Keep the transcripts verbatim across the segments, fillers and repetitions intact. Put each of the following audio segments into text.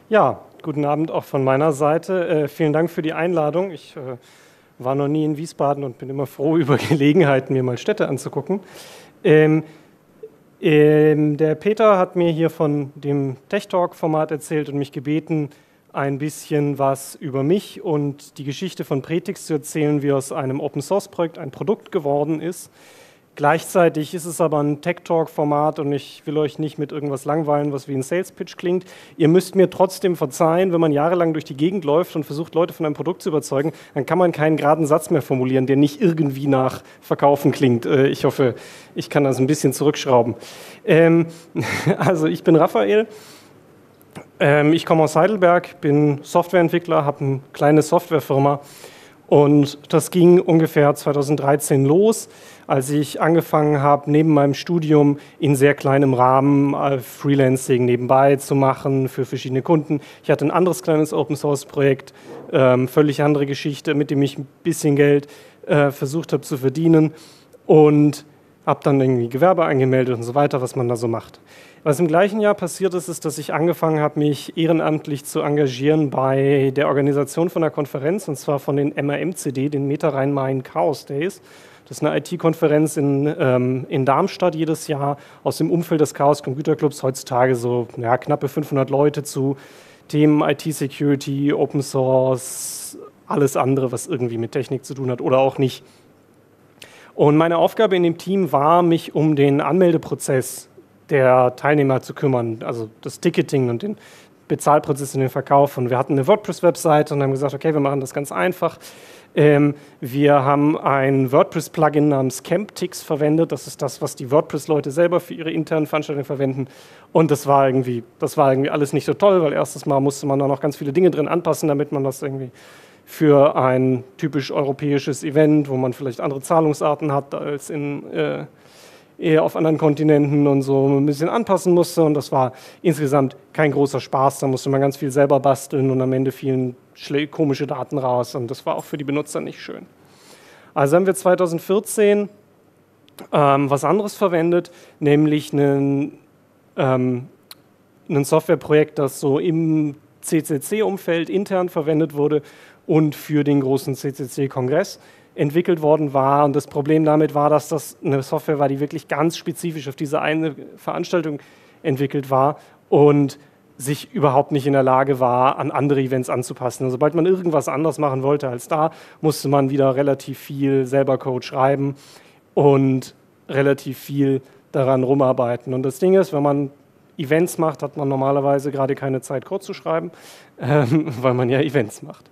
Ja, guten Abend auch von meiner Seite. Äh, vielen Dank für die Einladung. Ich äh, war noch nie in Wiesbaden und bin immer froh über Gelegenheiten, mir mal Städte anzugucken. Ähm, ähm, der Peter hat mir hier von dem Tech Talk-Format erzählt und mich gebeten, ein bisschen was über mich und die Geschichte von Pretix zu erzählen, wie aus einem Open-Source-Projekt ein Produkt geworden ist. Gleichzeitig ist es aber ein Tech-Talk-Format und ich will euch nicht mit irgendwas langweilen, was wie ein Sales-Pitch klingt. Ihr müsst mir trotzdem verzeihen, wenn man jahrelang durch die Gegend läuft und versucht, Leute von einem Produkt zu überzeugen, dann kann man keinen geraden Satz mehr formulieren, der nicht irgendwie nach Verkaufen klingt. Ich hoffe, ich kann das ein bisschen zurückschrauben. Ähm, also ich bin Raphael. Ähm, ich komme aus Heidelberg, bin Softwareentwickler, habe eine kleine Softwarefirma. Und das ging ungefähr zweitausenddreizehn los, als ich angefangen habe, neben meinem Studium in sehr kleinem Rahmen äh, Freelancing nebenbei zu machen für verschiedene Kunden. Ich hatte ein anderes kleines Open-Source-Projekt, ähm, völlig andere Geschichte, mit dem ich ein bisschen Geld äh, versucht habe zu verdienen und habe dann irgendwie Gewerbe angemeldet und so weiter, was man da so macht. Was im gleichen Jahr passiert ist, ist, dass ich angefangen habe, mich ehrenamtlich zu engagieren bei der Organisation von einer Konferenz, und zwar von den M R M C D, den Meta Rhein-Main Chaos Days. Das ist eine I T-Konferenz in, ähm, in Darmstadt jedes Jahr aus dem Umfeld des Chaos Computer Clubs, heutzutage so ja, knappe fünfhundert Leute zu Themen I T-Security, Open Source, alles andere, was irgendwie mit Technik zu tun hat oder auch nicht. Und meine Aufgabe in dem Team war, mich um den Anmeldeprozess der Teilnehmer zu kümmern, also das Ticketing und den Bezahlprozess und den Verkauf. Und wir hatten eine WordPress-Webseite und haben gesagt, okay, wir machen das ganz einfach. Ähm, wir haben ein WordPress-Plugin namens CampTix verwendet. Das ist das, was die WordPress-Leute selber für ihre internen Veranstaltungen verwenden. Und das war irgendwie, das war irgendwie alles nicht so toll, weil erstes Mal musste man da noch ganz viele Dinge drin anpassen, damit man das irgendwie für ein typisch europäisches Event, wo man vielleicht andere Zahlungsarten hat als in äh, eher auf anderen Kontinenten und so ein bisschen anpassen musste, und das war insgesamt kein großer Spaß. Da musste man ganz viel selber basteln und am Ende fielen komische Daten raus, und das war auch für die Benutzer nicht schön. Also haben wir zweitausendvierzehn ähm, was anderes verwendet, nämlich einen, ähm, ein Softwareprojekt, das so im C C C-Umfeld intern verwendet wurde und für den großen C C C-Kongress entwickelt worden war. Und das Problem damit war, dass das eine Software war, die wirklich ganz spezifisch auf diese eine Veranstaltung entwickelt war und sich überhaupt nicht in der Lage war, an andere Events anzupassen. Und sobald man irgendwas anders machen wollte als da, musste man wieder relativ viel selber Code schreiben und relativ viel daran rumarbeiten. Und das Ding ist, wenn man Events macht, hat man normalerweise gerade keine Zeit, Code zu schreiben, ähm, weil man ja Events macht.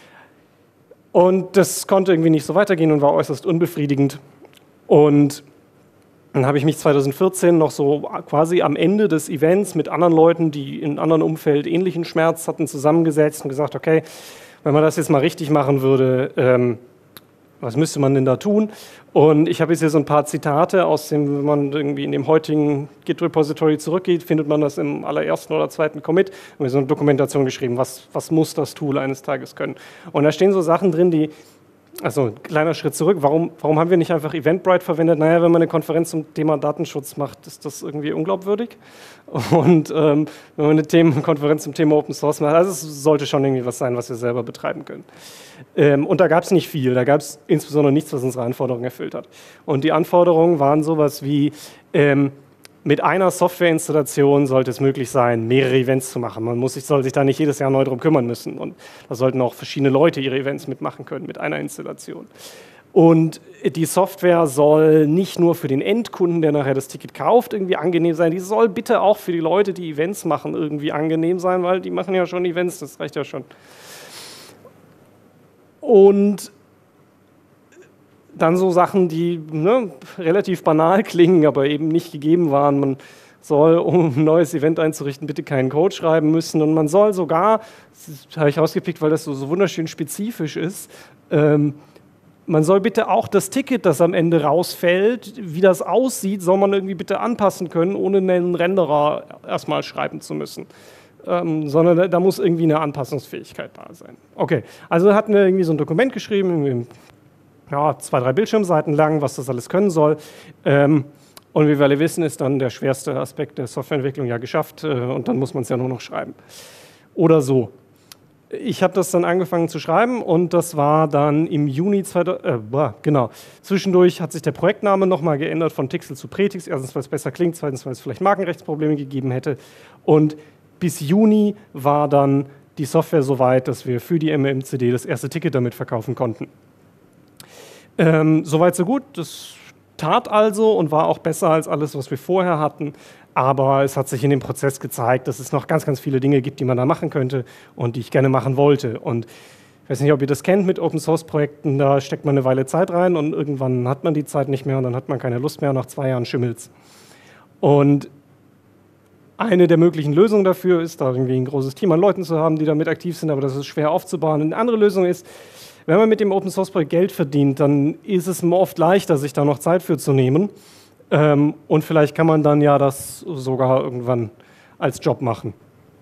Und das konnte irgendwie nicht so weitergehen und war äußerst unbefriedigend. Und dann habe ich mich zweitausendvierzehn noch so quasi am Ende des Events mit anderen Leuten, die in einem anderen Umfeld ähnlichen Schmerz hatten, zusammengesetzt und gesagt, okay, wenn man das jetzt mal richtig machen würde, ähm, was müsste man denn da tun? Und ich habe jetzt hier so ein paar Zitate aus dem, wenn man irgendwie in dem heutigen Git-Repository zurückgeht, findet man das im allerersten oder zweiten Commit. Und wir so eine Dokumentation geschrieben, was, was muss das Tool eines Tages können. Und da stehen so Sachen drin, die, also ein kleiner Schritt zurück, warum, warum haben wir nicht einfach Eventbrite verwendet? Naja, wenn man eine Konferenz zum Thema Datenschutz macht, ist das irgendwie unglaubwürdig. Und ähm, wenn man eine Themen Konferenz zum Thema Open Source macht, also es sollte schon irgendwie was sein, was wir selber betreiben können. Ähm, und da gab es nicht viel, da gab es insbesondere nichts, was unsere Anforderungen erfüllt hat. Und die Anforderungen waren sowas wie, ähm, mit einer Softwareinstallation sollte es möglich sein, mehrere Events zu machen. Man muss sich, soll sich da nicht jedes Jahr neu drum kümmern müssen. Und da sollten auch verschiedene Leute ihre Events mitmachen können mit einer Installation. Und die Software soll nicht nur für den Endkunden, der nachher das Ticket kauft, irgendwie angenehm sein, die soll bitte auch für die Leute, die Events machen, irgendwie angenehm sein, weil die machen ja schon Events, das reicht ja schon. Und dann so Sachen, die ne, relativ banal klingen, aber eben nicht gegeben waren. Man soll, um ein neues Event einzurichten, bitte keinen Code schreiben müssen. Und man soll sogar, das habe ich rausgepickt, weil das so, so wunderschön spezifisch ist, ähm, man soll bitte auch das Ticket, das am Ende rausfällt, wie das aussieht, soll man irgendwie bitte anpassen können, ohne einen Renderer erstmal schreiben zu müssen. Ähm, sondern da, da muss irgendwie eine Anpassungsfähigkeit da sein. Okay, also hatten wir irgendwie so ein Dokument geschrieben, irgendwie ja, zwei, drei Bildschirmseiten lang, was das alles können soll. Ähm, und wie wir alle wissen, ist dann der schwerste Aspekt der Softwareentwicklung ja geschafft äh, und dann muss man es ja nur noch schreiben. oder so. Ich habe das dann angefangen zu schreiben und das war dann im Juni zweitausend, äh, boah, genau. Zwischendurch hat sich der Projektname nochmal geändert von Tixel zu Pretix. Erstens, weil es besser klingt, zweitens, weil es vielleicht Markenrechtsprobleme gegeben hätte. Und bis Juni war dann die Software so weit, dass wir für die M M C D das erste Ticket damit verkaufen konnten. Ähm, Soweit so gut, das tat also und war auch besser als alles, was wir vorher hatten. Aber es hat sich in dem Prozess gezeigt, dass es noch ganz, ganz viele Dinge gibt, die man da machen könnte und die ich gerne machen wollte. Und ich weiß nicht, ob ihr das kennt mit Open-Source-Projekten, da steckt man eine Weile Zeit rein und irgendwann hat man die Zeit nicht mehr und dann hat man keine Lust mehr und nach zwei Jahren schimmelt's. Und eine der möglichen Lösungen dafür ist, da irgendwie ein großes Team an Leuten zu haben, die damit aktiv sind, aber das ist schwer aufzubauen. Eine andere Lösung ist, wenn man mit dem Open-Source-Projekt Geld verdient, dann ist es oft leichter, sich da noch Zeit für zu nehmen. Ähm, und vielleicht kann man dann ja das sogar irgendwann als Job machen.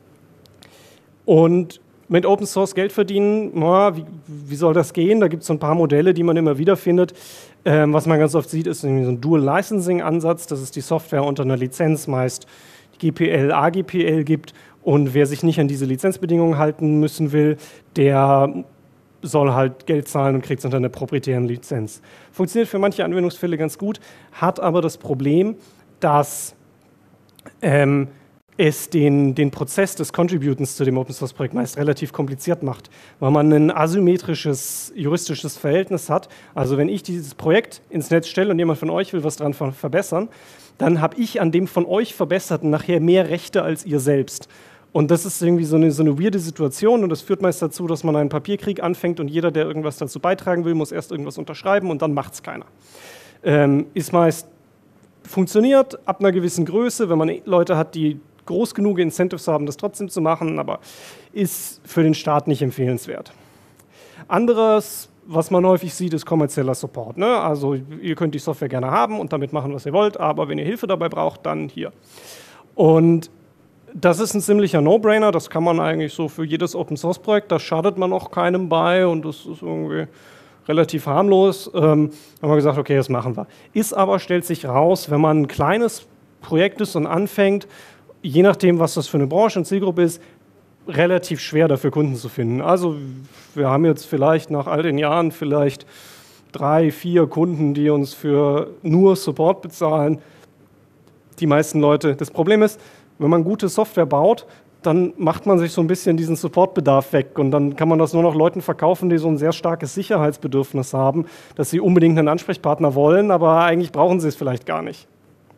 Und mit Open Source Geld verdienen, na, wie, wie soll das gehen? Da gibt es so ein paar Modelle, die man immer wieder findet. Ähm, was man ganz oft sieht, ist irgendwie so ein Dual-Licensing-Ansatz. Das ist die Software unter einer Lizenz, meist G P L, A G P L gibt. Und wer sich nicht an diese Lizenzbedingungen halten müssen will, der soll halt Geld zahlen und kriegt es unter einer proprietären Lizenz. Funktioniert für manche Anwendungsfälle ganz gut, hat aber das Problem, dass ähm, es den, den Prozess des Contributens zu dem Open-Source-Projekt meist relativ kompliziert macht, weil man ein asymmetrisches juristisches Verhältnis hat. Also wenn ich dieses Projekt ins Netz stelle und jemand von euch will was daran verbessern, dann habe ich an dem von euch Verbesserten nachher mehr Rechte als ihr selbst. Und das ist irgendwie so eine, so eine weirde Situation und das führt meist dazu, dass man einen Papierkrieg anfängt und jeder, der irgendwas dazu beitragen will, muss erst irgendwas unterschreiben und dann macht es keiner. Ähm, ist meist funktioniert ab einer gewissen Größe, wenn man Leute hat, die groß genug Incentives haben, das trotzdem zu machen, aber ist für den Staat nicht empfehlenswert. Anderes, was man häufig sieht, ist kommerzieller Support. Ne? Also ihr könnt die Software gerne haben und damit machen, was ihr wollt, aber wenn ihr Hilfe dabei braucht, dann hier. Und das ist ein ziemlicher No-Brainer, das kann man eigentlich so für jedes Open-Source-Projekt, da schadet man auch keinem bei und das ist irgendwie relativ harmlos. Ähm, haben wir gesagt, okay, das machen wir. Ist aber, stellt sich raus, wenn man ein kleines Projekt ist und anfängt, je nachdem, was das für eine Branche und Zielgruppe ist, relativ schwer dafür Kunden zu finden. Also wir haben jetzt vielleicht nach all den Jahren vielleicht drei, vier Kunden, die uns für nur Support bezahlen. Die meisten Leute, das Problem ist, wenn man gute Software baut, dann macht man sich so ein bisschen diesen Supportbedarf weg und dann kann man das nur noch Leuten verkaufen, die so ein sehr starkes Sicherheitsbedürfnis haben, dass sie unbedingt einen Ansprechpartner wollen, aber eigentlich brauchen sie es vielleicht gar nicht.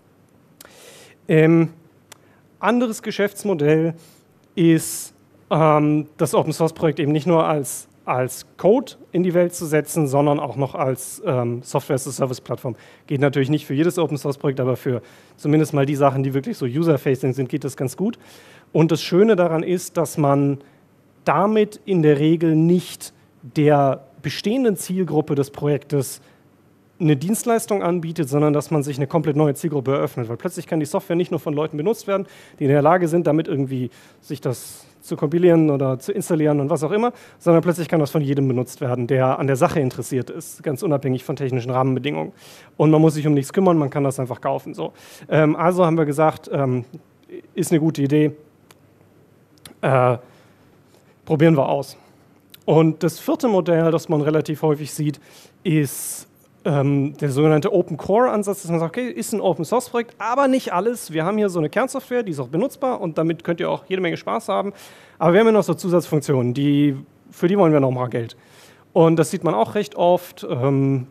Ähm, anderes Geschäftsmodell ist, ähm, das Open-Source-Projekt eben nicht nur als, als Code in die Welt zu setzen, sondern auch noch als ähm, Software-as-a-Service-Plattform. Geht natürlich nicht für jedes Open-Source-Projekt, aber für zumindest mal die Sachen, die wirklich so User-Facing sind, geht das ganz gut. Und das Schöne daran ist, dass man damit in der Regel nicht der bestehenden Zielgruppe des Projektes eine Dienstleistung anbietet, sondern dass man sich eine komplett neue Zielgruppe eröffnet, weil plötzlich kann die Software nicht nur von Leuten benutzt werden, die in der Lage sind, damit irgendwie sich das zu kompilieren oder zu installieren und was auch immer, sondern plötzlich kann das von jedem benutzt werden, der an der Sache interessiert ist, ganz unabhängig von technischen Rahmenbedingungen. Und man muss sich um nichts kümmern, man kann das einfach kaufen. So. Ähm, also haben wir gesagt, ähm, ist eine gute Idee, äh, probieren wir aus. Und das vierte Modell, das man relativ häufig sieht, ist ähm, der sogenannte Open-Core-Ansatz, dass man sagt, okay, ist ein Open-Source-Projekt, aber nicht alles. Wir haben hier so eine Kernsoftware, die ist auch benutzbar und damit könnt ihr auch jede Menge Spaß haben. Aber wir haben ja noch so Zusatzfunktionen, die, für die wollen wir noch mal Geld. Und das sieht man auch recht oft. Ähm,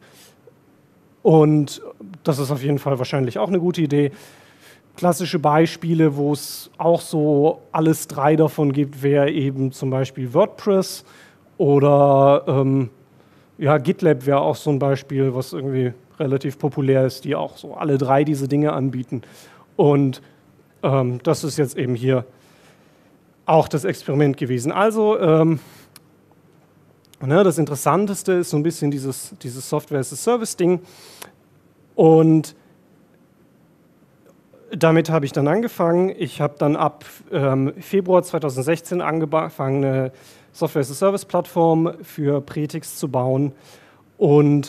und das ist auf jeden Fall wahrscheinlich auch eine gute Idee. Klassische Beispiele, wo es auch so alles drei davon gibt, wäre eben zum Beispiel WordPress oder ähm, ja, GitLab wäre auch so ein Beispiel, was irgendwie relativ populär ist, die auch so alle drei diese Dinge anbieten. Und ähm, das ist jetzt eben hier auch das Experiment gewesen. Also ähm, ne, das Interessanteste ist so ein bisschen dieses, dieses Software-as-a-Service-Ding. Und damit habe ich dann angefangen. Ich habe dann ab ähm, Februar zweitausendsechzehn angefangen, eine Software-as-a-Service-Plattform für Pretix zu bauen und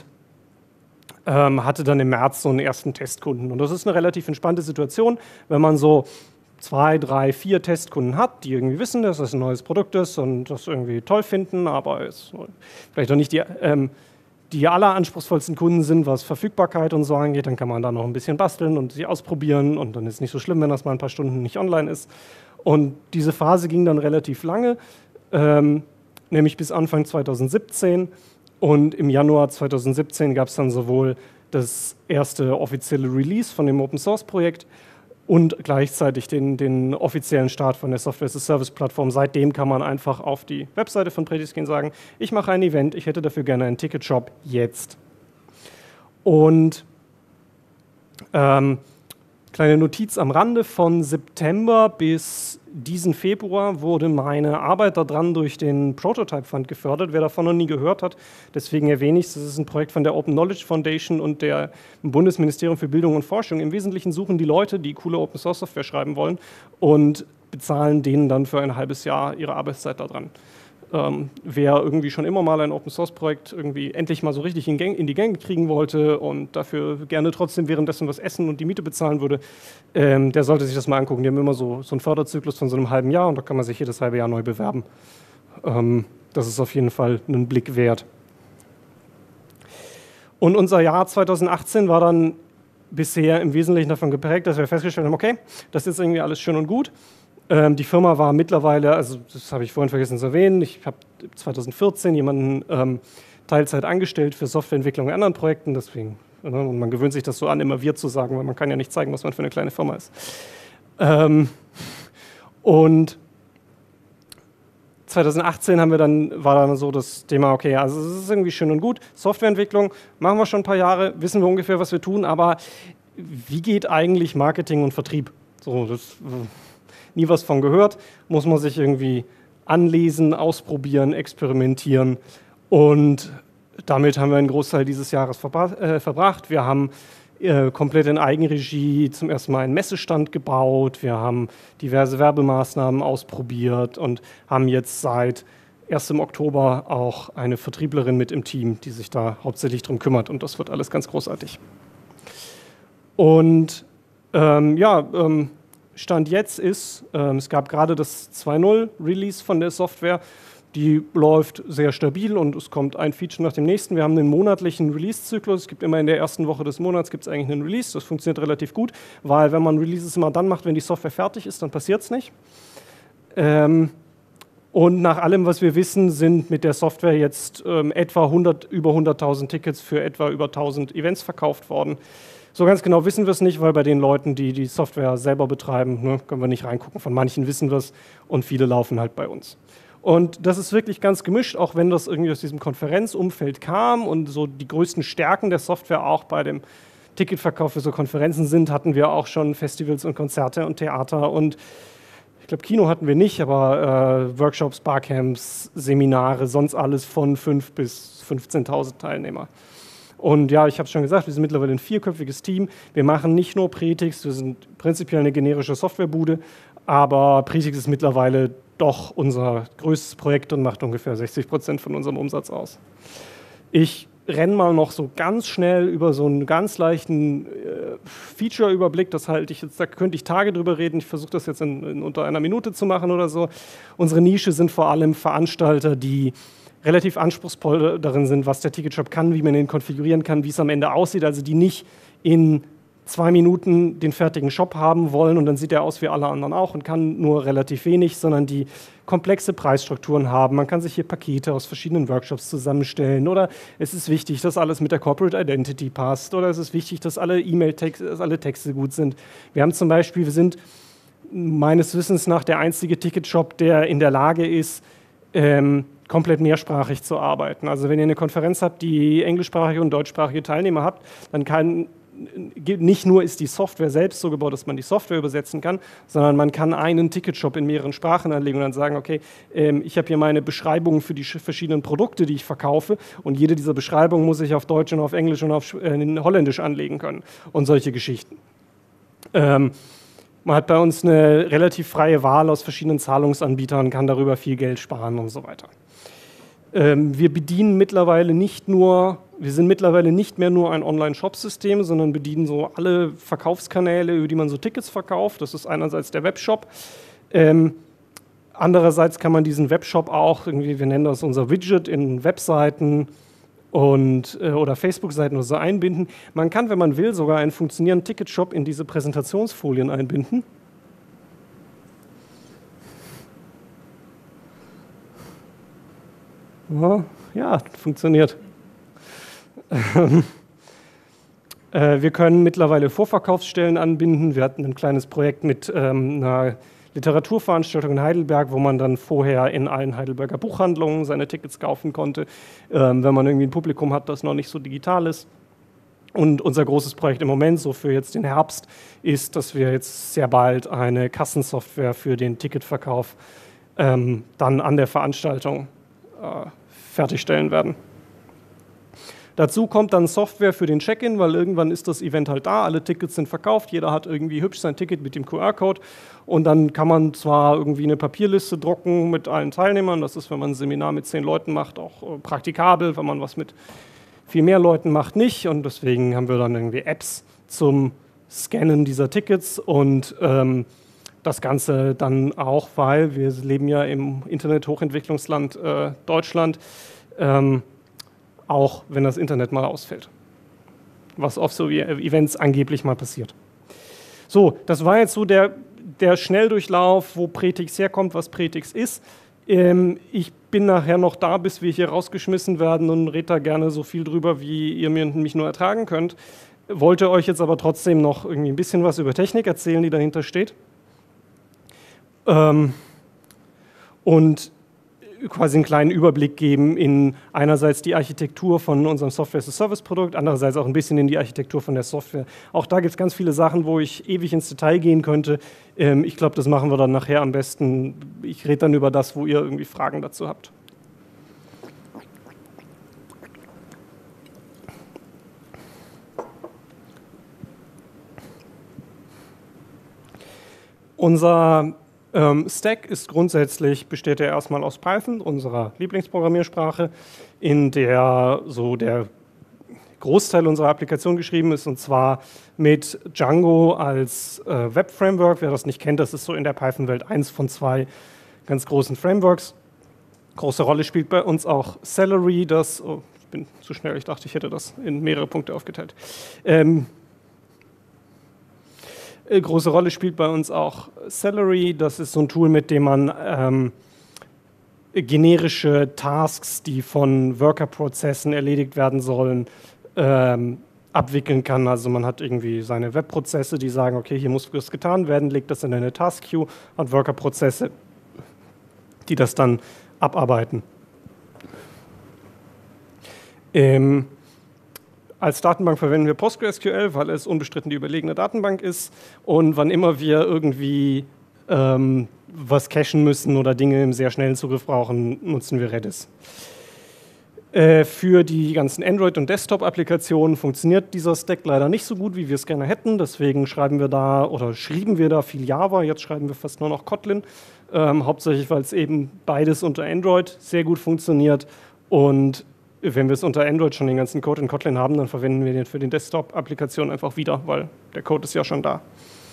ähm, hatte dann im März so einen ersten Testkunden. Und das ist eine relativ entspannte Situation, wenn man so zwei, drei, vier Testkunden hat, die irgendwie wissen, dass das ein neues Produkt ist und das irgendwie toll finden, aber es vielleicht auch nicht die, ähm, die alleranspruchsvollsten Kunden sind, was Verfügbarkeit und so angeht, dann kann man da noch ein bisschen basteln und sich ausprobieren und dann ist es nicht so schlimm, wenn das mal ein paar Stunden nicht online ist. Und diese Phase ging dann relativ lange, ähm, nämlich bis Anfang zweitausendsiebzehn, und im Januar zweitausendsiebzehn gab es dann sowohl das erste offizielle Release von dem Open-Source-Projekt und gleichzeitig den, den offiziellen Start von der Software-as-a-Service-Plattform. Seitdem kann man einfach auf die Webseite von Predix gehen und sagen, ich mache ein Event, ich hätte dafür gerne einen Ticketshop jetzt. Und ähm, kleine Notiz am Rande, von September bis diesen Februar wurde meine Arbeit daran durch den Prototype Fund gefördert. Wer davon noch nie gehört hat, deswegen erwähne ich es, das ist ein Projekt von der Open Knowledge Foundation und dem Bundesministerium für Bildung und Forschung. Im Wesentlichen suchen die Leute, die coole Open Source Software schreiben wollen und bezahlen denen dann für ein halbes Jahr ihre Arbeitszeit daran. Ähm, wer irgendwie schon immer mal ein Open-Source-Projekt irgendwie endlich mal so richtig in, Gang, in die Gänge kriegen wollte und dafür gerne trotzdem währenddessen was essen und die Miete bezahlen würde, ähm, der sollte sich das mal angucken. Die haben immer so, so einen Förderzyklus von so einem halben Jahr und da kann man sich jedes halbe Jahr neu bewerben. Ähm, das ist auf jeden Fall einen Blick wert. Und unser Jahr zweitausendachtzehn war dann bisher im Wesentlichen davon geprägt, dass wir festgestellt haben, okay, das ist irgendwie alles schön und gut. Ähm, die Firma war mittlerweile, also das habe ich vorhin vergessen zu erwähnen, ich habe zweitausendvierzehn jemanden ähm, Teilzeit angestellt für Softwareentwicklung in anderen Projekten, deswegen, ne, und man gewöhnt sich das so an, immer wir zu sagen, weil man kann ja nicht zeigen, was man für eine kleine Firma ist. Ähm, und zweitausendachtzehn haben wir dann, war dann so das Thema, okay, also es ist irgendwie schön und gut, Softwareentwicklung, machen wir schon ein paar Jahre, wissen wir ungefähr, was wir tun, aber wie geht eigentlich Marketing und Vertrieb? So, das nie was von gehört, muss man sich irgendwie anlesen, ausprobieren, experimentieren und damit haben wir einen Großteil dieses Jahres verbra äh, verbracht. Wir haben äh, komplett in Eigenregie zum ersten Mal einen Messestand gebaut, wir haben diverse Werbemaßnahmen ausprobiert und haben jetzt seit erstem Oktober auch eine Vertrieblerin mit im Team, die sich da hauptsächlich drum kümmert und das wird alles ganz großartig. Und ähm, ja, ähm, Stand jetzt ist, ähm, es gab gerade das zwei Punkt null Release von der Software, die läuft sehr stabil und es kommt ein Feature nach dem nächsten. Wir haben einen monatlichen Release-Zyklus, es gibt immer in der ersten Woche des Monats gibt es eigentlich einen Release, das funktioniert relativ gut, weil wenn man Releases immer dann macht, wenn die Software fertig ist, dann passiert es nicht. Ähm, und nach allem, was wir wissen, sind mit der Software jetzt ähm, etwa hundert, über hunderttausend Tickets für etwa über tausend Events verkauft worden. So ganz genau wissen wir es nicht, weil bei den Leuten, die die Software selber betreiben, ne, können wir nicht reingucken. Von manchen wissen wir es und viele laufen halt bei uns. Und das ist wirklich ganz gemischt, auch wenn das irgendwie aus diesem Konferenzumfeld kam und so die größten Stärken der Software auch bei dem Ticketverkauf für so Konferenzen sind, hatten wir auch schon Festivals und Konzerte und Theater und ich glaube Kino hatten wir nicht, aber äh, Workshops, Barcamps, Seminare, sonst alles von fünf bis fünfzehntausend Teilnehmer. Und ja, ich habe es schon gesagt, wir sind mittlerweile ein vierköpfiges Team. Wir machen nicht nur Pretix, wir sind prinzipiell eine generische Softwarebude, aber Pretix ist mittlerweile doch unser größtes Projekt und macht ungefähr sechzig Prozent von unserem Umsatz aus. Ich renne mal noch so ganz schnell über so einen ganz leichten äh, Feature-Überblick, das halte ich jetzt, da könnte ich Tage drüber reden, ich versuche das jetzt in, in unter einer Minute zu machen oder so. Unsere Nische sind vor allem Veranstalter, die relativ anspruchsvoll darin sind, was der Ticketshop kann, wie man ihn konfigurieren kann, wie es am Ende aussieht, also die nicht in zwei Minuten den fertigen Shop haben wollen und dann sieht er aus wie alle anderen auch und kann nur relativ wenig, sondern die komplexe Preisstrukturen haben. Man kann sich hier Pakete aus verschiedenen Workshops zusammenstellen oder es ist wichtig, dass alles mit der Corporate Identity passt oder es ist wichtig, dass alle E-Mail-Texte, dass alle Texte gut sind. Wir haben zum Beispiel, wir sind meines Wissens nach der einzige Ticketshop, der in der Lage ist, ähm, komplett mehrsprachig zu arbeiten. Also wenn ihr eine Konferenz habt, die englischsprachige und deutschsprachige Teilnehmer habt, dann kann nicht nur ist die Software selbst so gebaut, dass man die Software übersetzen kann, sondern man kann einen Ticketshop in mehreren Sprachen anlegen und dann sagen, okay, ähm, ich habe hier meine Beschreibungen für die verschiedenen Produkte, die ich verkaufe und jede dieser Beschreibungen muss ich auf Deutsch und auf Englisch und auf äh, Holländisch anlegen können und solche Geschichten. Ähm, man hat bei uns eine relativ freie Wahl aus verschiedenen Zahlungsanbietern, kann darüber viel Geld sparen und so weiter. Ähm, wir bedienen mittlerweile nicht nur, wir sind mittlerweile nicht mehr nur ein Online-Shop-System, sondern bedienen so alle Verkaufskanäle, über die man so Tickets verkauft. Das ist einerseits der Webshop. Ähm, andererseits kann man diesen Webshop auch irgendwie, wir nennen das unser Widget, in Webseiten und, äh, oder Facebook-Seiten oder so einbinden. Man kann, wenn man will, sogar einen funktionierenden Ticketshop in diese Präsentationsfolien einbinden. Ja, funktioniert. Wir können mittlerweile Vorverkaufsstellen anbinden. Wir hatten ein kleines Projekt mit ähm, einer Literaturveranstaltung in Heidelberg, wo man dann vorher in allen Heidelberger Buchhandlungen seine Tickets kaufen konnte, ähm, wenn man irgendwie ein Publikum hat, das noch nicht so digital ist. Und unser großes Projekt im Moment, so für jetzt den Herbst, ist, dass wir jetzt sehr bald eine Kassensoftware für den Ticketverkauf ähm, dann an der Veranstaltung äh, fertigstellen werden. Dazu kommt dann Software für den Check-in, weil irgendwann ist das Event halt da, alle Tickets sind verkauft, jeder hat irgendwie hübsch sein Ticket mit dem Q R-Code und dann kann man zwar irgendwie eine Papierliste drucken mit allen Teilnehmern, das ist, wenn man ein Seminar mit zehn Leuten macht, auch äh, praktikabel, wenn man was mit viel mehr Leuten macht, nicht, und deswegen haben wir dann irgendwie Apps zum Scannen dieser Tickets und ähm, das Ganze dann auch, weil wir leben ja im Internet-Hochentwicklungsland äh, Deutschland, ähm, auch wenn das Internet mal ausfällt, was auf so Events angeblich mal passiert. So, das war jetzt so der, der Schnelldurchlauf, wo Pretix herkommt, was Pretix ist. Ähm, ich bin nachher noch da, bis wir hier rausgeschmissen werden und rede da gerne so viel drüber, wie ihr mir mich nur ertragen könnt. Wollte euch jetzt aber trotzdem noch irgendwie ein bisschen was über Technik erzählen, die dahinter steht. Ähm, und quasi einen kleinen Überblick geben in einerseits die Architektur von unserem Software-as-a-Service-Produkt, andererseits auch ein bisschen in die Architektur von der Software. Auch da gibt es ganz viele Sachen, wo ich ewig ins Detail gehen könnte. Ähm, ich glaube, das machen wir dann nachher am besten. Ich rede dann über das, wo ihr irgendwie Fragen dazu habt. Unser Ähm, Stack ist grundsätzlich, besteht er erstmal aus Python, unserer Lieblingsprogrammiersprache, in der so der Großteil unserer Applikation geschrieben ist, und zwar mit Django als äh, Web-Framework. Wer das nicht kennt, das ist so in der Python-Welt eins von zwei ganz großen Frameworks. Große Rolle spielt bei uns auch Celery, das, oh, ich bin zu schnell, ich dachte, ich hätte das in mehrere Punkte aufgeteilt. Ähm, Große Rolle spielt bei uns auch Celery. Das ist so ein Tool, mit dem man ähm, generische Tasks, die von Worker-Prozessen erledigt werden sollen, ähm, abwickeln kann. Also man hat irgendwie seine Webprozesse, die sagen, okay, hier muss was getan werden, legt das in eine Task-Queue, hat Worker-Prozesse, die das dann abarbeiten. Ähm, Als Datenbank verwenden wir PostgreSQL, weil es unbestritten die überlegene Datenbank ist. Und wann immer wir irgendwie ähm, was cachen müssen oder Dinge im sehr schnellen Zugriff brauchen, nutzen wir Redis. Äh, für die ganzen Android- und Desktop-Applikationen funktioniert dieser Stack leider nicht so gut, wie wir es gerne hätten. Deswegen schreiben wir da oder schrieben wir da viel Java. Jetzt schreiben wir fast nur noch Kotlin. Ähm, hauptsächlich, weil es eben beides unter Android sehr gut funktioniert. Und wenn wir es unter Android schon den ganzen Code in Kotlin haben, dann verwenden wir den für die Desktop-Applikation einfach wieder, weil der Code ist ja schon da.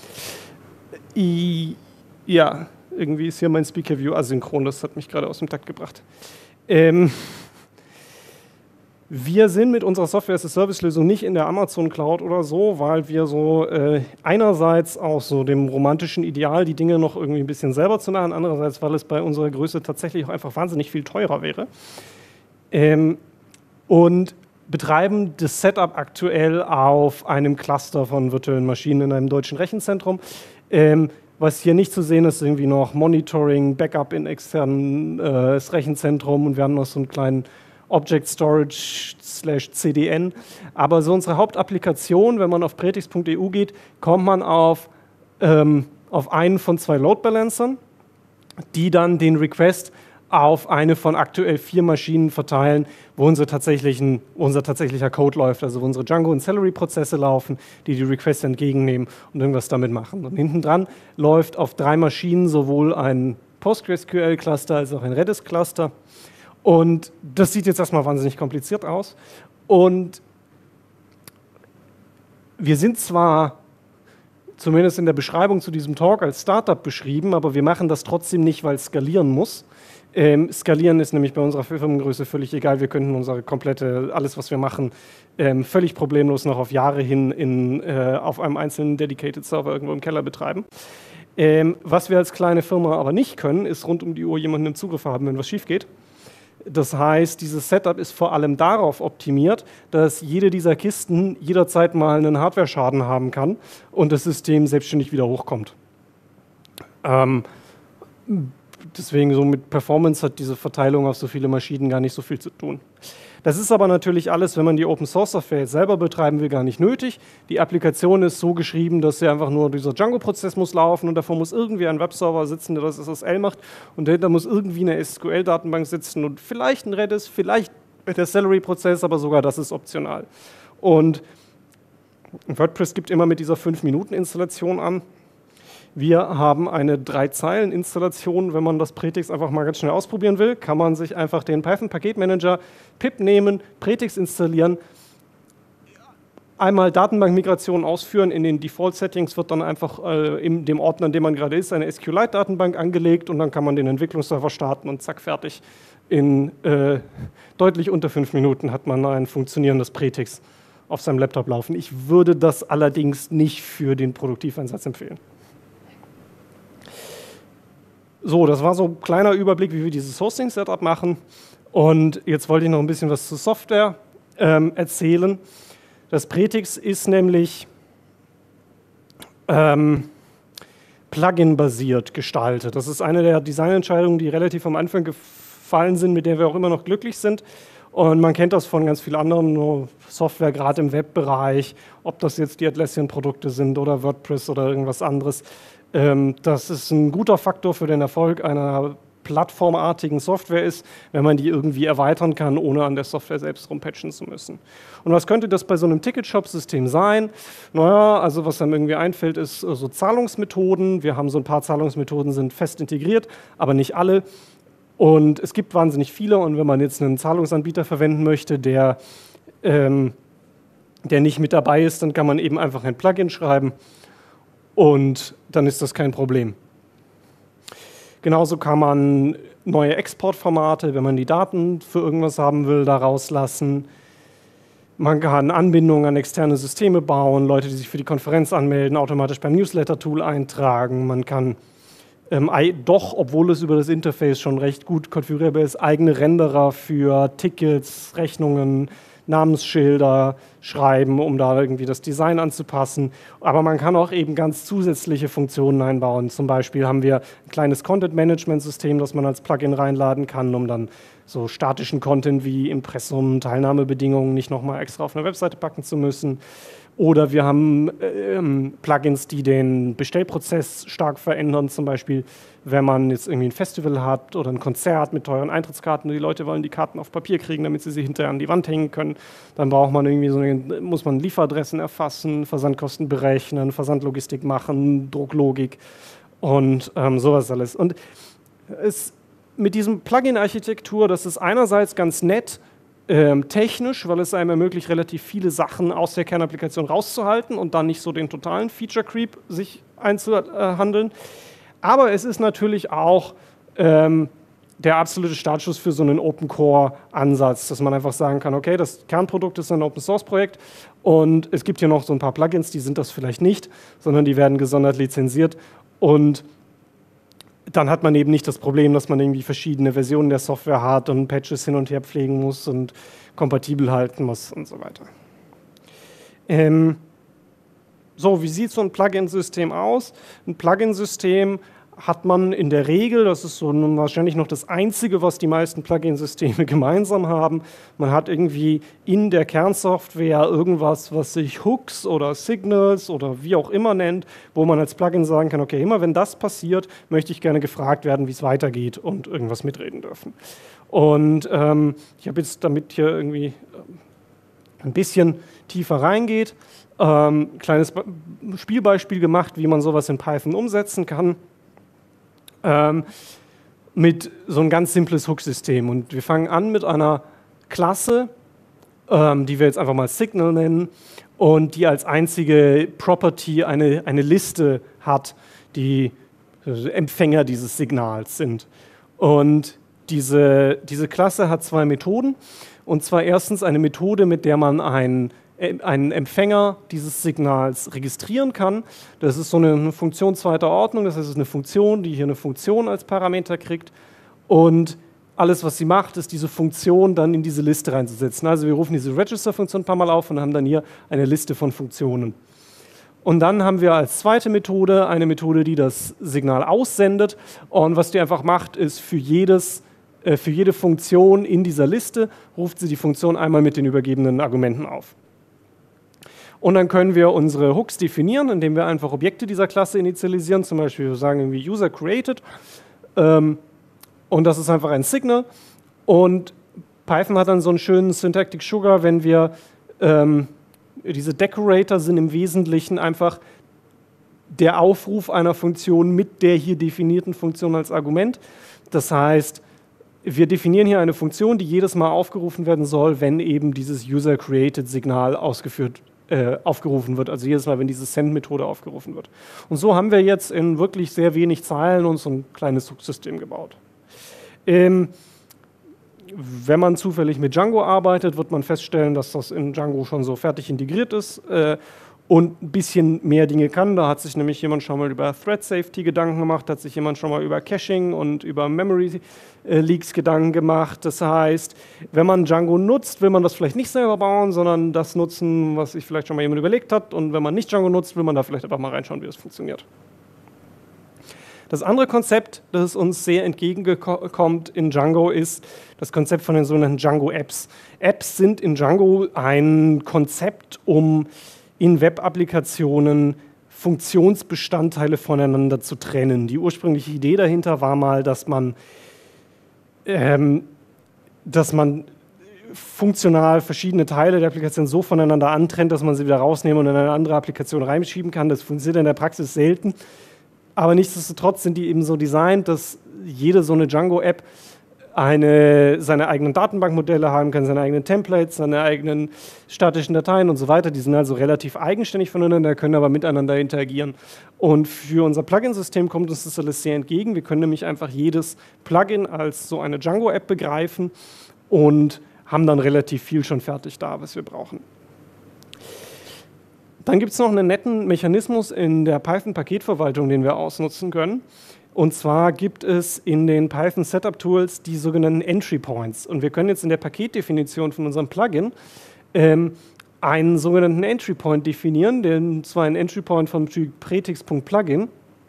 I, ja, irgendwie ist hier mein Speaker-View asynchron, das hat mich gerade aus dem Takt gebracht. Ähm, wir sind mit unserer Software-as-a-Service-Lösung nicht in der Amazon Cloud oder so, weil wir so äh, einerseits auch so dem romantischen Ideal, die Dinge noch irgendwie ein bisschen selber zu machen, andererseits, weil es bei unserer Größe tatsächlich auch einfach wahnsinnig viel teurer wäre. Ähm, und betreiben das Setup aktuell auf einem Cluster von virtuellen Maschinen in einem deutschen Rechenzentrum. Ähm, was hier nicht zu sehen ist, irgendwie noch Monitoring, Backup in externen äh, Rechenzentrum, und wir haben noch so einen kleinen Object Storage slash C D N. Aber so unsere Hauptapplikation, wenn man auf pretix punkt e u geht, kommt man auf, ähm, auf einen von zwei Load Balancern, die dann den Request auf eine von aktuell vier Maschinen verteilen, wo, unsere tatsächlichen, wo unser tatsächlicher Code läuft, also wo unsere Django- und Celery-Prozesse laufen, die die Requests entgegennehmen und irgendwas damit machen. Und hinten dran läuft auf drei Maschinen sowohl ein PostgreSQL-Cluster als auch ein Redis-Cluster. Und das sieht jetzt erstmal wahnsinnig kompliziert aus. Und wir sind zwar zumindest in der Beschreibung zu diesem Talk als Startup beschrieben, aber wir machen das trotzdem nicht, weil es skalieren muss. Ähm, skalieren ist nämlich bei unserer Firmengröße völlig egal. Wir könnten unsere komplette, alles was wir machen, ähm, völlig problemlos noch auf Jahre hin in, äh, auf einem einzelnen Dedicated Server irgendwo im Keller betreiben. Ähm, was wir als kleine Firma aber nicht können, ist rund um die Uhr jemanden im Zugriff haben, wenn was schief geht. Das heißt, dieses Setup ist vor allem darauf optimiert, dass jede dieser Kisten jederzeit mal einen Hardware-Schaden haben kann und das System selbstständig wieder hochkommt. Ähm, deswegen so mit Performance hat diese Verteilung auf so viele Maschinen gar nicht so viel zu tun. Das ist aber natürlich alles, wenn man die Open-Source-Software jetzt selber betreiben will, gar nicht nötig. Die Applikation ist so geschrieben, dass sie einfach nur dieser Django-Prozess muss laufen und davor muss irgendwie ein Webserver sitzen, der das S S L macht und dahinter muss irgendwie eine S Q L-Datenbank sitzen und vielleicht ein Redis, vielleicht der Celery-Prozess, aber sogar das ist optional. Und WordPress gibt immer mit dieser fünf Minuten Installation an. Wir haben eine drei Zeilen Installation. Wenn man das Pretix einfach mal ganz schnell ausprobieren will, kann man sich einfach den Python-Paketmanager pip nehmen, Pretix installieren, einmal Datenbankmigration ausführen. In den Default-Settings wird dann einfach äh, in dem Ordner, in dem man gerade ist, eine S Q Lite-Datenbank angelegt und dann kann man den Entwicklungsserver starten und zack, fertig. In äh, deutlich unter fünf Minuten hat man ein funktionierendes Pretix auf seinem Laptop laufen. Ich würde das allerdings nicht für den Produktiveinsatz empfehlen. So, das war so ein kleiner Überblick, wie wir dieses Hosting-Setup machen. Und jetzt wollte ich noch ein bisschen was zur Software ähm, erzählen. Das Pretix ist nämlich ähm, Plugin-basiert gestaltet. Das ist eine der Designentscheidungen, die relativ am Anfang gefallen sind, mit der wir auch immer noch glücklich sind. Und man kennt das von ganz vielen anderen Software, gerade im Webbereich, ob das jetzt die Atlassian-Produkte sind oder WordPress oder irgendwas anderes. Das ist ein guter Faktor für den Erfolg einer plattformartigen Software ist, wenn man die irgendwie erweitern kann, ohne an der Software selbst rumpatchen zu müssen. Und was könnte das bei so einem Ticket-Shop-System sein? Naja, also was einem irgendwie einfällt, ist so Zahlungsmethoden. Wir haben so ein paar Zahlungsmethoden, sind fest integriert, aber nicht alle. Und es gibt wahnsinnig viele. Und wenn man jetzt einen Zahlungsanbieter verwenden möchte, der, ähm, der nicht mit dabei ist, dann kann man eben einfach ein Plugin schreiben. Und dann ist das kein Problem. Genauso kann man neue Exportformate, wenn man die Daten für irgendwas haben will, da rauslassen. Man kann Anbindungen an externe Systeme bauen, Leute, die sich für die Konferenz anmelden, automatisch beim Newsletter-Tool eintragen. Man kann ähm, doch, obwohl es über das Interface schon recht gut konfigurierbar ist, eigene Renderer für Tickets, Rechnungen, Namensschilder schreiben, um da irgendwie das Design anzupassen. Aber man kann auch eben ganz zusätzliche Funktionen einbauen. Zum Beispiel haben wir ein kleines Content-Management-System, das man als Plugin reinladen kann, um dann so statischen Content wie Impressum, Teilnahmebedingungen nicht nochmal extra auf eine Webseite packen zu müssen. Oder wir haben ähm, Plugins, die den Bestellprozess stark verändern. Zum Beispiel, wenn man jetzt irgendwie ein Festival hat oder ein Konzert mit teuren Eintrittskarten und die Leute wollen die Karten auf Papier kriegen, damit sie sie hinterher an die Wand hängen können, dann braucht man irgendwie so eine, muss man Lieferadressen erfassen, Versandkosten berechnen, Versandlogistik machen, Drucklogik und ähm, sowas alles. Und es, mit diesem Plugin-Architektur, das ist einerseits ganz nett, Ähm, technisch, weil es einem ermöglicht, relativ viele Sachen aus der Kernapplikation rauszuhalten und dann nicht so den totalen Feature-Creep sich einzuhandeln. Aber es ist natürlich auch ähm, der absolute Startschuss für so einen Open-Core-Ansatz, dass man einfach sagen kann, okay, das Kernprodukt ist ein Open-Source-Projekt und es gibt hier noch so ein paar Plugins, die sind das vielleicht nicht, sondern die werden gesondert lizenziert und dann hat man eben nicht das Problem, dass man irgendwie verschiedene Versionen der Software hat und Patches hin und her pflegen muss und kompatibel halten muss und so weiter. Ähm, so, wie sieht so ein Plugin-System aus? Ein Plugin-System hat man in der Regel, das ist so wahrscheinlich noch das Einzige, was die meisten Plugin-Systeme gemeinsam haben, man hat irgendwie in der Kernsoftware irgendwas, was sich Hooks oder Signals oder wie auch immer nennt, wo man als Plugin sagen kann, okay, immer wenn das passiert, möchte ich gerne gefragt werden, wie es weitergeht und irgendwas mitreden dürfen. Und ähm, ich habe jetzt, damit hier irgendwie ein bisschen tiefer reingeht, ähm, ein kleines Spielbeispiel gemacht, wie man sowas in Python umsetzen kann. Ähm, mit so ein ganz simples Hook-System. Und wir fangen an mit einer Klasse, ähm, die wir jetzt einfach mal Signal nennen und die als einzige Property eine, eine Liste hat, die Empfänger dieses Signals sind. Und diese, diese Klasse hat zwei Methoden. Und zwar erstens eine Methode, mit der man einen, einen Empfänger dieses Signals registrieren kann. Das ist so eine, eine Funktion zweiter Ordnung. Das heißt, es ist eine Funktion, die hier eine Funktion als Parameter kriegt. Und alles, was sie macht, ist diese Funktion dann in diese Liste reinzusetzen. Also wir rufen diese Register-Funktion ein paar Mal auf und haben dann hier eine Liste von Funktionen. Und dann haben wir als zweite Methode eine Methode, die das Signal aussendet. Und was die einfach macht, ist für, jedes, äh, für jede Funktion in dieser Liste ruft sie die Funktion einmal mit den übergebenen Argumenten auf. Und dann können wir unsere Hooks definieren, indem wir einfach Objekte dieser Klasse initialisieren. Zum Beispiel wir sagen irgendwie User created. Ähm, und das ist einfach ein Signal. Und Python hat dann so einen schönen Syntactic Sugar, wenn wir ähm, diese Decorator sind im Wesentlichen einfach der Aufruf einer Funktion mit der hier definierten Funktion als Argument. Das heißt, wir definieren hier eine Funktion, die jedes Mal aufgerufen werden soll, wenn eben dieses User-Created-Signal ausgeführt, äh, aufgerufen wird. Also jedes Mal, wenn diese Send-Methode aufgerufen wird. Und so haben wir jetzt in wirklich sehr wenig Zeilen uns so ein kleines Subsystem gebaut. Ähm, Wenn man zufällig mit Django arbeitet, wird man feststellen, dass das in Django schon so fertig integriert ist äh, und ein bisschen mehr Dinge kann. Da hat sich nämlich jemand schon mal über Thread Safety Gedanken gemacht, hat sich jemand schon mal über Caching und über Memory äh, Leaks Gedanken gemacht. Das heißt, wenn man Django nutzt, will man das vielleicht nicht selber bauen, sondern das nutzen, was sich vielleicht schon mal jemand überlegt hat. Und wenn man nicht Django nutzt, will man da vielleicht einfach mal reinschauen, wie das funktioniert. Das andere Konzept, das uns sehr entgegenkommt in Django, ist das Konzept von den sogenannten Django-Apps. Apps sind in Django ein Konzept, um in Web-Applikationen Funktionsbestandteile voneinander zu trennen. Die ursprüngliche Idee dahinter war mal, dass man, ähm, dass man funktional verschiedene Teile der Applikation so voneinander antrennt, dass man sie wieder rausnehmen und in eine andere Applikation reinschieben kann. Das funktioniert in der Praxis selten. Aber nichtsdestotrotz sind die eben so designt, dass jede so eine Django-App eine, seine eigenen Datenbankmodelle haben kann, seine eigenen Templates, seine eigenen statischen Dateien und so weiter. Die sind also relativ eigenständig voneinander, können aber miteinander interagieren. Und für unser Plugin-System kommt uns das alles sehr entgegen. Wir können nämlich einfach jedes Plugin als so eine Django-App begreifen und haben dann relativ viel schon fertig da, was wir brauchen. Dann gibt es noch einen netten Mechanismus in der Python-Paketverwaltung, den wir ausnutzen können. Und zwar gibt es in den Python Setup Tools die sogenannten Entry Points. Und wir können jetzt in der Paketdefinition von unserem Plugin ähm, einen sogenannten Entry Point definieren, den zwar ein Entry Point vom Typ Pretix.plugin.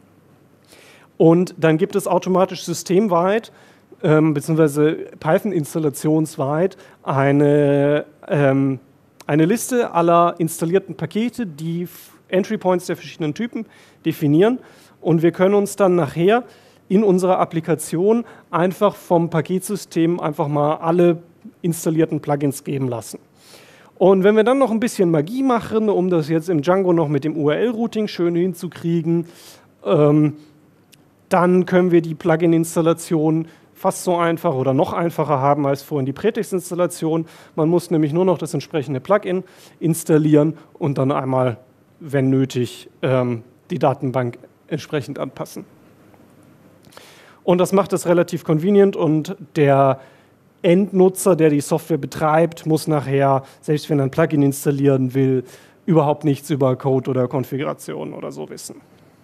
Und dann gibt es automatisch systemweit ähm, beziehungsweise Python-installationsweit eine ähm, eine Liste aller installierten Pakete, die Entry Points der verschiedenen Typen definieren. Und wir können uns dann nachher in unserer Applikation einfach vom Paketsystem einfach mal alle installierten Plugins geben lassen. Und wenn wir dann noch ein bisschen Magie machen, um das jetzt im Django noch mit dem U R L-Routing schön hinzukriegen, ähm, dann können wir die Plugin-Installation fast so einfach oder noch einfacher haben als vorhin die Pretix-Installation. Man muss nämlich nur noch das entsprechende Plugin installieren und dann einmal, wenn nötig, ähm, die Datenbank entsprechend anpassen. Und das macht es relativ convenient und der Endnutzer, der die Software betreibt, muss nachher, selbst wenn er ein Plugin installieren will, überhaupt nichts über Code oder Konfiguration oder so wissen.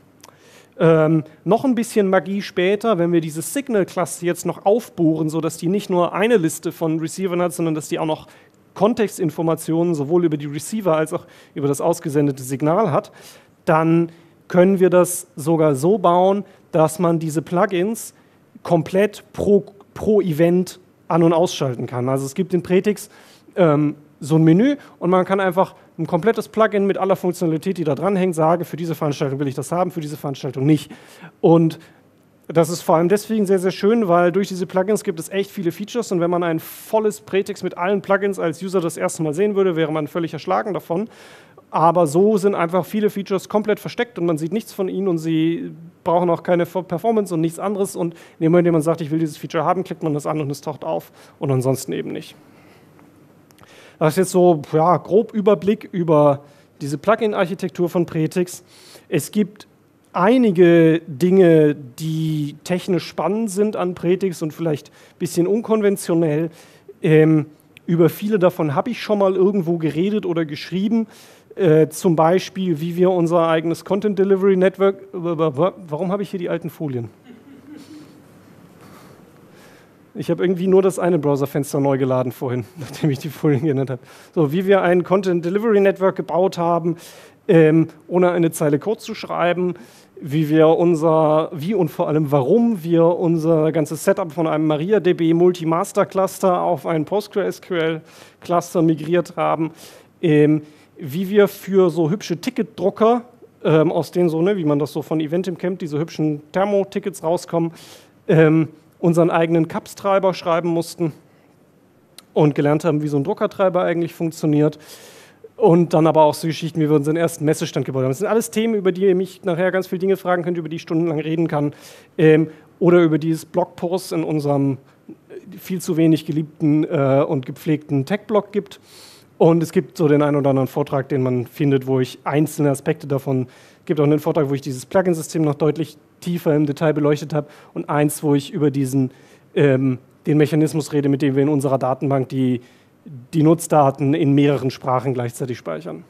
Ähm, noch ein bisschen Magie später, wenn wir diese Signal-Klasse jetzt noch aufbohren, sodass die nicht nur eine Liste von Receivern hat, sondern dass die auch noch Kontextinformationen sowohl über die Receiver als auch über das ausgesendete Signal hat, dann können wir das sogar so bauen, dass man diese Plugins komplett pro, pro Event an- und ausschalten kann. Also es gibt in Pretix ähm, so ein Menü und man kann einfach ein komplettes Plugin mit aller Funktionalität, die da dranhängt, sagen, für diese Veranstaltung will ich das haben, für diese Veranstaltung nicht. Und das ist vor allem deswegen sehr, sehr schön, weil durch diese Plugins gibt es echt viele Features und wenn man ein volles Pretix mit allen Plugins als User das erste Mal sehen würde, wäre man völlig erschlagen davon. aber so sind einfach viele Features komplett versteckt und man sieht nichts von ihnen und sie brauchen auch keine Performance und nichts anderes. Und in dem Moment, in dem man sagt, ich will dieses Feature haben, klickt man das an und es taucht auf und ansonsten eben nicht. Das ist jetzt so ja, grob Überblick über diese Plugin-Architektur von Pretix. Es gibt einige Dinge, die technisch spannend sind an Pretix und vielleicht ein bisschen unkonventionell. Ähm, über viele davon habe ich schon mal irgendwo geredet oder geschrieben. Äh, zum Beispiel, wie wir unser eigenes Content Delivery Network. Warum habe ich hier die alten Folien? Ich habe irgendwie nur das eine Browserfenster neu geladen vorhin, nachdem ich die Folien geändert habe. So, wie wir ein Content Delivery Network gebaut haben, ähm, ohne eine Zeile Code zu schreiben, wie wir unser, wie und vor allem warum wir unser ganzes Setup von einem MariaDB Multi-Master Cluster auf ein PostgreSQL Cluster migriert haben, ähm, wie wir für so hübsche Ticketdrucker, ähm, aus denen so, ne, wie man das so von Eventim kennt, diese hübschen Thermo-Tickets rauskommen, ähm, unseren eigenen C A P S-Treiber schreiben mussten und gelernt haben, wie so ein Druckertreiber eigentlich funktioniert. Und dann aber auch so Geschichten, wie wir unseren ersten Messestand gebaut haben. Das sind alles Themen, über die ihr mich nachher ganz viele Dinge fragen könnt, über die ich stundenlang reden kann. Ähm, oder über dieses Blogpost in unserem viel zu wenig geliebten äh, und gepflegten Tech-Blog gibt. Und es gibt so den einen oder anderen Vortrag, den man findet, wo ich einzelne Aspekte davon, es gibt auch einen Vortrag, wo ich dieses Plugin-System noch deutlich tiefer im Detail beleuchtet habe und eins, wo ich über diesen, ähm, den Mechanismus rede, mit dem wir in unserer Datenbank die, die Nutzdaten in mehreren Sprachen gleichzeitig speichern.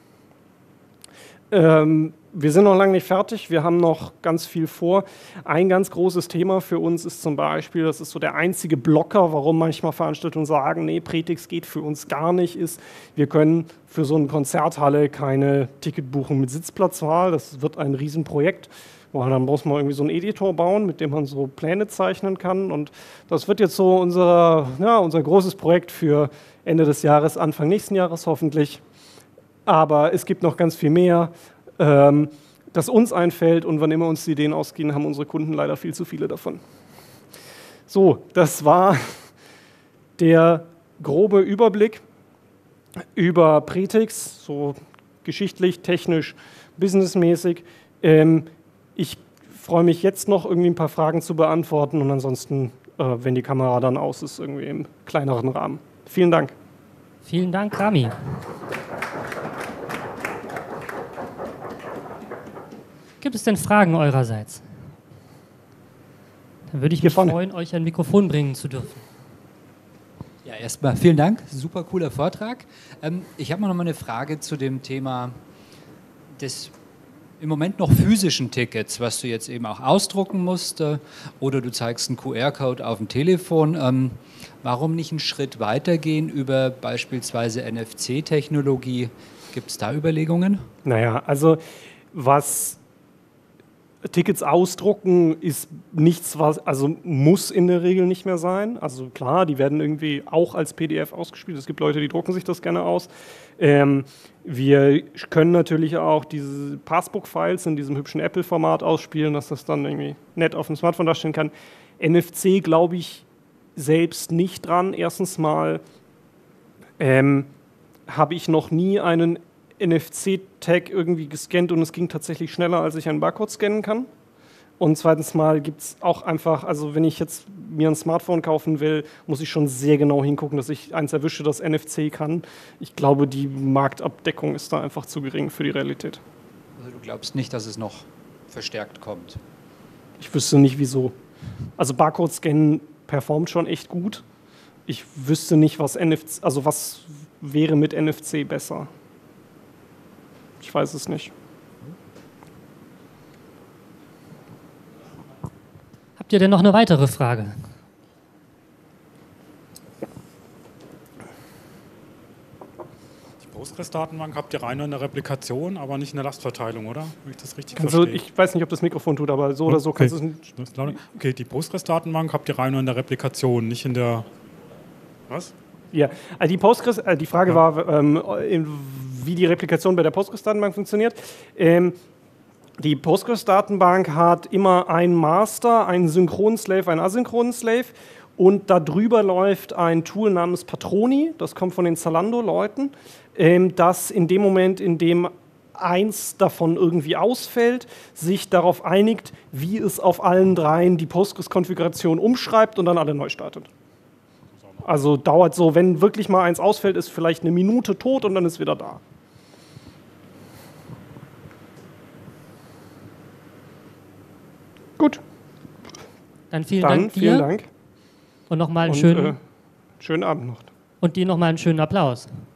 Ähm, wir sind noch lange nicht fertig, wir haben noch ganz viel vor. Ein ganz großes Thema für uns ist zum Beispiel, das ist so der einzige Blocker, warum manchmal Veranstaltungen sagen, nee, Pretix geht für uns gar nicht, ist, wir können für so eine Konzerthalle keine Ticketbuchung mit Sitzplatzwahl, das wird ein Riesenprojekt. Boah, dann muss man irgendwie so einen Editor bauen, mit dem man so Pläne zeichnen kann. Und das wird jetzt so unser, ja, unser großes Projekt für Ende des Jahres, Anfang nächsten Jahres hoffentlich. Aber es gibt noch ganz viel mehr, ähm, das uns einfällt. Und wann immer uns die Ideen ausgehen, haben unsere Kunden leider viel zu viele davon. So, das war der grobe Überblick über Pretix, so geschichtlich, technisch, businessmäßig. Ähm, Ich freue mich jetzt noch, irgendwie ein paar Fragen zu beantworten und ansonsten, äh, wenn die Kamera dann aus ist, irgendwie im kleineren Rahmen. Vielen Dank. Vielen Dank, Rami. Gibt es denn Fragen eurerseits? Dann würde ich mich freuen, euch ein Mikrofon bringen zu dürfen. Ja, erstmal vielen Dank, super cooler Vortrag. Ähm, ich habe noch mal eine Frage zu dem Thema des im Moment noch physischen Tickets, was du jetzt eben auch ausdrucken musst, äh, oder du zeigst einen Q R-Code auf dem Telefon. Ähm, warum nicht einen Schritt weitergehen über beispielsweise N F C-Technologie? Gibt es da Überlegungen? Naja, also was Tickets ausdrucken ist nichts, was, also muss in der Regel nicht mehr sein. Also klar, die werden irgendwie auch als P D F ausgespielt. Es gibt Leute, die drucken sich das gerne aus. Ähm, wir können natürlich auch diese Passbook-Files in diesem hübschen Apple-Format ausspielen, dass das dann irgendwie nett auf dem Smartphone darstellen kann. N F C glaube ich selbst nicht dran. Erstens mal ähm, habe ich noch nie einen N F C-Tag irgendwie gescannt und es ging tatsächlich schneller, als ich einen Barcode scannen kann. Und zweitens mal gibt es auch einfach, also wenn ich jetzt mir ein Smartphone kaufen will, muss ich schon sehr genau hingucken, dass ich eins erwische, das N F C kann. Ich glaube, die Marktabdeckung ist da einfach zu gering für die Realität. Also du glaubst nicht, dass es noch verstärkt kommt? Ich wüsste nicht, wieso. Also Barcode-Scannen performt schon echt gut. Ich wüsste nicht, was N F C, also was wäre mit N F C besser. Ich weiß es nicht. Habt ihr denn noch eine weitere Frage? Die Postgres-Datenbank habt ihr rein in der Replikation, aber nicht in der Lastverteilung, oder? Wenn ich das richtig Also verstehe. ich weiß nicht, ob das Mikrofon tut, aber so oder so okay. kannst du es. Okay, die Postgres-Datenbank habt ihr rein in der Replikation, nicht in der. Was? Ja, also die Postgres, äh, die Frage Ja. war, ähm, in, wie die Replikation bei der Postgres-Datenbank funktioniert. Ähm, die Postgres-Datenbank hat immer einen Master, einen synchronen Slave, einen asynchronen Slave und darüber läuft ein Tool namens Patroni, das kommt von den Zalando-Leuten, ähm, das in dem Moment, in dem eins davon irgendwie ausfällt, sich darauf einigt, wie es auf allen dreien die Postgres-Konfiguration umschreibt und dann alle neu startet. Also dauert so, wenn wirklich mal eins ausfällt, ist vielleicht eine Minute tot und dann ist wieder da. Gut. Dann vielen Dann Dank dir. vielen Dank. Und nochmal einen Und, schönen, äh, schönen Abend noch. und dir nochmal einen schönen Applaus.